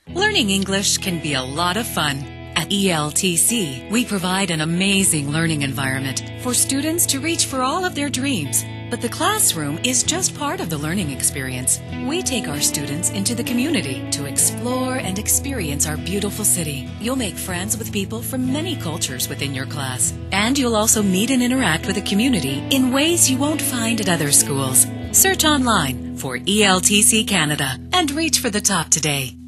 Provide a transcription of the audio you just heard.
Learning English can be a lot of fun. At ELTC, we provide an amazing learning environment for students to reach for all of their dreams. But the classroom is just part of the learning experience. We take our students into the community to explore and experience our beautiful city. You'll make friends with people from many cultures within your class. And you'll also meet and interact with the community in ways you won't find at other schools. Search online for ELTC Canada and reach for the top today.